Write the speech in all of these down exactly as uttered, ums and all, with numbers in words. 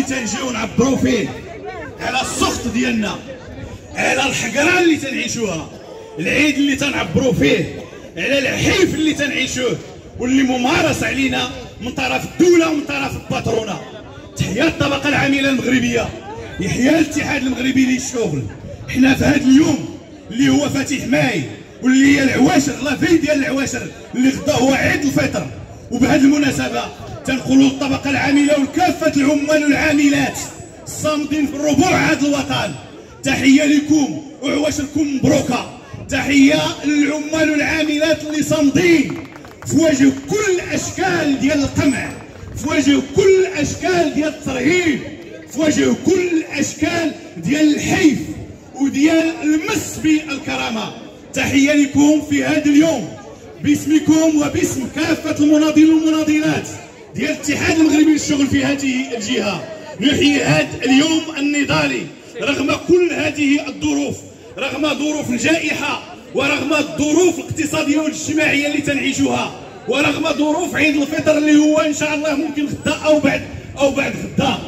تنجيو نعبروا فيه على السخط ديالنا، على الحقره اللي تنعيشوها، العيد اللي تنعبروا فيه على الحيف اللي تنعيشوه واللي ممارس علينا من طرف الدوله ومن طرف الباترونه. تحيا الطبقه العامله المغربيه، يحيى الاتحاد المغربي للشغل. حنا في هذا اليوم اللي هو فاتح ماي واللي هي العواشر لافي ديال العواشر اللي غدا هو عيد الفطر، وبهذه المناسبه تنقولوا للطبقه العامله وكافه العمال والعاملات الصامدين في الربوع هذا الوطن تحيه لكم وعواشركم مبروكه. تحيه للعمال والعاملات اللي صامدين في وجه كل الاشكال ديال القمع، في وجه كل الاشكال ديال الترهيب، في وجه كل الاشكال ديال الحيف وديال المس بالكرامه. تحيه لكم في هذا اليوم باسمكم وباسم كافه المناضلين والمناضلات ديال الاتحاد المغربي للشغل في هذه الجهه. نحيي هذا اليوم النضالي رغم كل هذه الظروف، رغم ظروف الجائحه ورغم الظروف الاقتصاديه والاجتماعيه اللي تنعيشوها، ورغم ظروف عيد الفطر اللي هو ان شاء الله ممكن غدا او بعد او بعد غدا.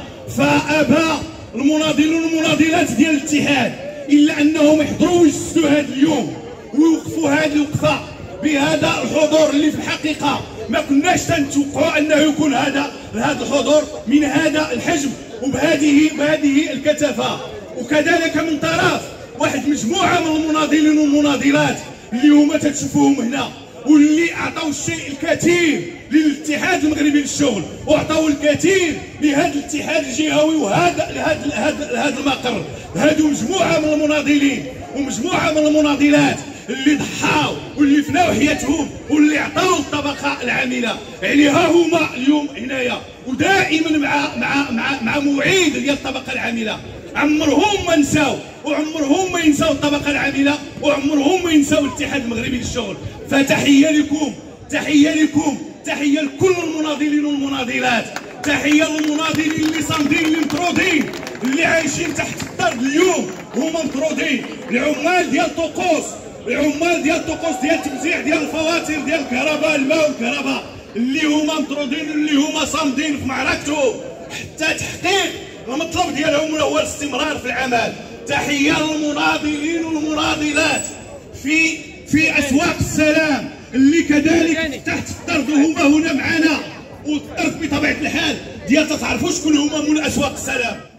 فابى المناضلون والمناضلات ديال الاتحاد الا انهم يحضروا ويجسدوا هذا اليوم ويوقفوا هذه الوقفه بهذا الحضور اللي في الحقيقه ما كناش تنتوقعوا انه يكون هذا هذا الحضور من هذا الحجم وبهذه بهذه الكثافه. وكذلك من طرف واحد مجموعه من المناضلين والمناضلات اللي هما تتشوفوهم هنا واللي اعطوا الشيء الكثير للاتحاد المغربي للشغل واعطوا الكثير لهذا الاتحاد الجهوي وهذا هذا هذا هذا المقر. هذو مجموعه من المناضلين ومجموعه من المناضلات اللي ضحاو واللي فناو حياتهم واللي عطاو الطبقه العامله. يعني ها هما اليوم هنايا ودائما مع مع مع مع موعد ديال الطبقه العامله. عمرهم ما نساو وعمرهم ما ينساو الطبقه العامله وعمرهم ما ينساو الاتحاد المغربي للشغل. فتحيه لكم، تحيه لكم، تحيه لكل المناضلين والمناضلات، تحيه للمناضلين اللي صامدين اللي مطرودين اللي عايشين تحت الضرب اليوم هما مطرودين. العمال ديال طقوس، العمال ديال طقوس ديال توزيع ديال الفواتير ديال الكهرباء الماء والكهرباء اللي هما مطرودين اللي هما صامدين في معركته حتى تحقيق المطلب ديالهم هو الاستمرار في العمل. تحيه للمناضلين والمناضلات في في اسواق السلام اللي كذلك تحت الطرد هما هنا معنا، والطرد بطبيعه الحال ديال تعرفوا شكون هما من اسواق السلام.